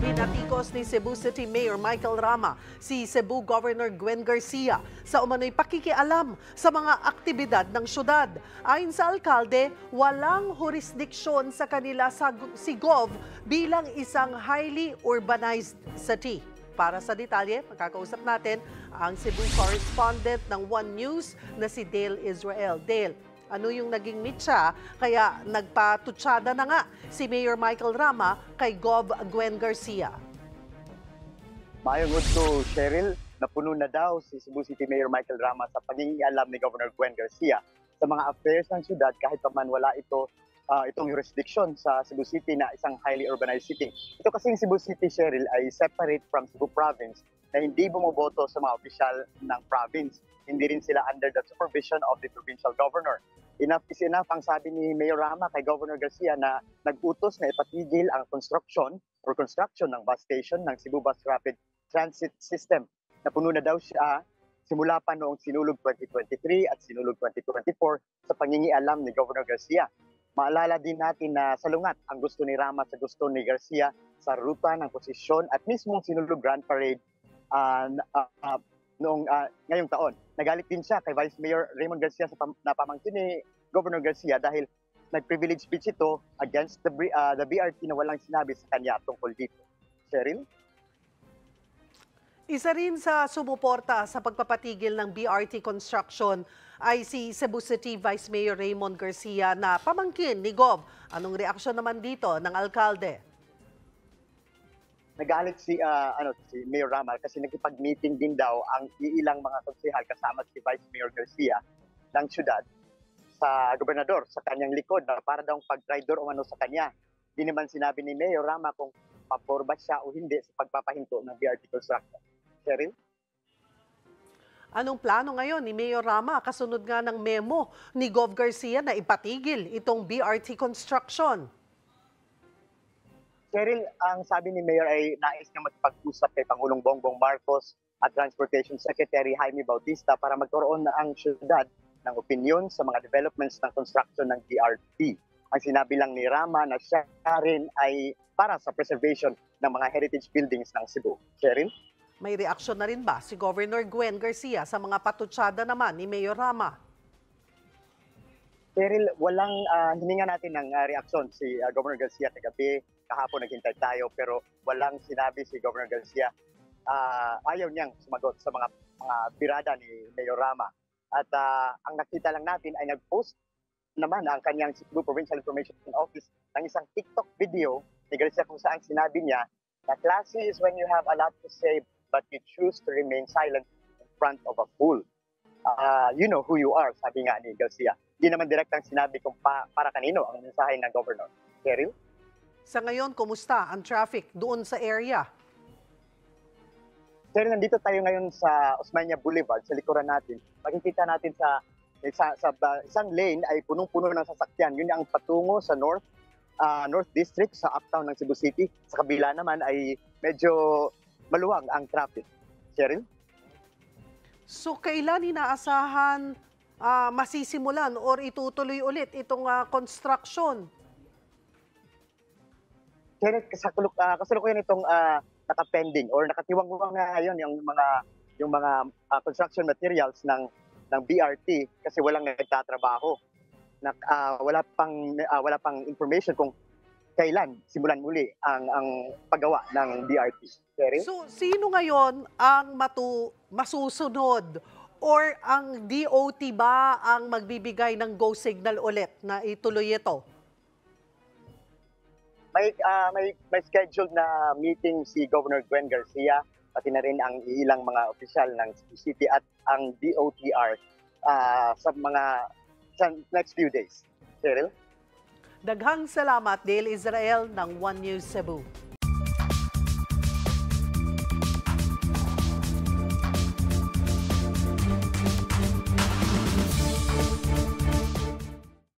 Hinatikos ni Cebu City Mayor Michael Rama si Cebu Governor Gwen Garcia sa umano'y pakikialam sa mga aktibidad ng syudad. Ayon sa alkalde, walang jurisdiksyon sa kanila si Gov bilang isang highly urbanized city. Para sa detalye, makakausap natin ang Cebu correspondent ng One News na si Dale Israel. Dale, ano yung naging mitsa kaya nagpatutsada na nga si Mayor Michael Rama kay Gov Gwen Garcia? Mayong udto, Cheryl, napuno na daw si Cebu City Mayor Michael Rama sa pagiging-alam ni Governor Gwen Garcia sa mga affairs ng syudad kahit pa man wala itong jurisdiction sa Cebu City na isang highly urbanized city. Ito kasing Cebu City, Cheryl, ay separate from Cebu Province na hindi bumoboto sa mga opisyal ng province. Hindi rin sila under the supervision of the provincial governor. Enough is enough ang sabi ni Mayor Rama kay Governor Garcia na nag-utos na ipatigil ang construction ng bus station ng Cebu Bus Rapid Transit System. Napuno na daw siya simula pa noong Sinulog 2023 at Sinulog 2024 sa pangingialam ni Governor Garcia. Maalala din natin na salungat ang gusto ni Rama sa gusto ni Garcia sa ruta ng posisyon at mismong Sinulog Grand Parade ngayong taon. Nagalit din siya kay Vice Mayor Raymond Garcia na pamangkin ni Governor Garcia dahil nag-privilege speech ito against the BRT na walang sinabi sa kanya tungkol dito. Cheryl? Isa rin sa sumuporta sa pagpapatigil ng BRT construction ay si Cebu City Vice Mayor Raymond Garcia na pamangkin ni Gov. Anong reaksyon naman dito ng alkalde? Nagalit si Mayor Rama kasi nakipag-meeting din daw ang ilang mga konsehal kasama si Vice Mayor Garcia ng syudad sa gobernador sa kanyang likod na para daw pag-traidor umano sa kanya. Di naman sinabi ni Mayor Rama kung pabor ba siya o hindi sa pagpapahinto ng BRT construction. Cheryl? Anong plano ngayon ni Mayor Rama kasunod nga ng memo ni Gov Garcia na ipatigil itong BRT construction? Cheryl, ang sabi ni Mayor ay nais niya magpag-usap kay Pangulong Bongbong Marcos at Transportation Secretary Jaime Bautista para magkaroon na ang syudad ng opinyon sa mga developments ng construction ng BRT. Ang sinabi lang ni Rama na siya rin ay para sa preservation ng mga heritage buildings ng Cebu. Cheryl? May reaksyon na rin ba si Governor Gwen Garcia sa mga patutsada naman ni Mayor Rama? Cheryl, hininga natin ng reaksyon si Governor Garcia kagabi. Kahapon naghintay tayo pero walang sinabi si Governor Garcia. Ayaw niyang sumagot sa mga birada ni Mayor Rama. At ang nakita lang natin ay nag-post naman ang kanyang Cebu Provincial Information Office ng isang TikTok video ni Garcia kung saan sinabi niya na classy is when you have a lot to say but you choose to remain silent in front of a fool. You know who you are, sabi nga ni Garcia. Hindi naman direktang sinabi kung para kanino ang mensahe ng governor. Cheryl? Sa ngayon, kumusta ang traffic doon sa area? Cheryl, nandito tayo ngayon sa Osmeña Boulevard, sa likuran natin. Makikita natin sa isang lane ay punong-puno ng sasakyan. Yun ang patungo sa North District, sa uptown ng Cebu City. Sa kabila naman ay medyo maluwag ang traffic. Cheryl? So kailan inaasahan masisimulan or itutuloy ulit itong construction? Cheryl, kasalukuyan itong nakapending or nakatiwang-wang ngayon yung mga construction materials ng BRT kasi walang nagtatrabaho. Wala pang information kung kailan simulan muli ang paggawa ng BRT. Cheryl? So sino ngayon ang masusunod or ang DOT ba ang magbibigay ng go signal ulit na ituloy ito? May scheduled na meeting si Governor Gwen Garcia, pati na rin ang ilang mga opisyal ng Cebu City at ang DOTR sa next few days. Cheryl? Daghang salamat, Dale Israel ng One News Cebu.